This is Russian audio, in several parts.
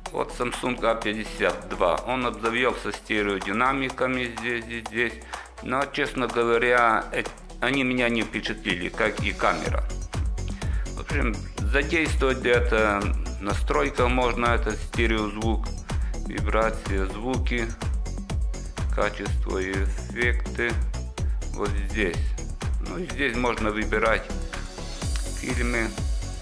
Вот Samsung A52. Он обзавелся стереодинамиками здесь. Но, честно говоря, они меня не впечатлили, как и камера. В общем, задействовать это настройка можно, это стереозвук, вибрация, звуки, качество и эффекты. Вот здесь. Ну, здесь можно выбирать фильмы.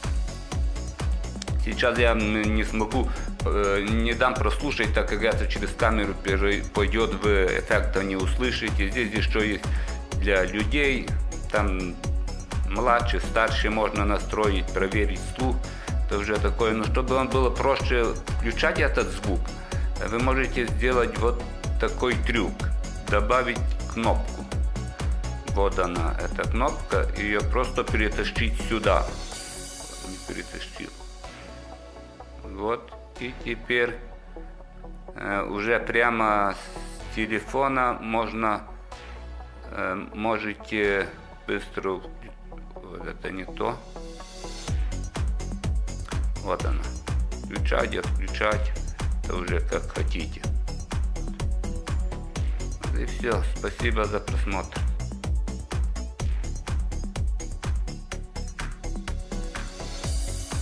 Сейчас я не смогу, не дам прослушать, так как это через камеру пойдет, вы эффекта не услышите. Здесь еще есть для людей, там младше, старше можно настроить, проверить слух. Это уже такое, но чтобы он было проще включать этот звук, вы можете сделать вот такой трюк, добавить кнопку. Вот она, эта кнопка, ее просто перетащить сюда. Не перетащил. Вот, и теперь уже прямо с телефона можете быстро, вот это не то, вот она, включать, отключать, это уже как хотите. И все, спасибо за просмотр.